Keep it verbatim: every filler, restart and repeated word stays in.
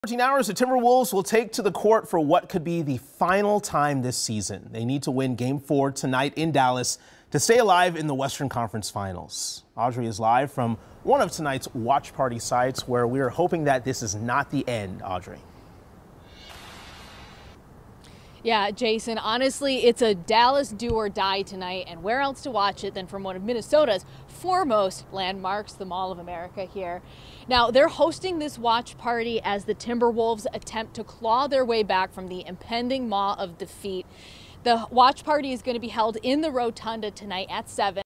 fourteen hours, the Timberwolves will take to the court for what could be the final time this season. They need to win Game four tonight in Dallas to stay alive in the Western Conference Finals. Audrey is live from one of tonight's watch party sites where we are hoping that this is not the end, Audrey. Yeah, Jason, honestly, it's a Dallas do or die tonight, and where else to watch it than from one of Minnesota's foremost landmarks, the Mall of America here. Now, they're hosting this watch party as the Timberwolves attempt to claw their way back from the impending maw of defeat. The watch party is going to be held in the Rotunda tonight at seven.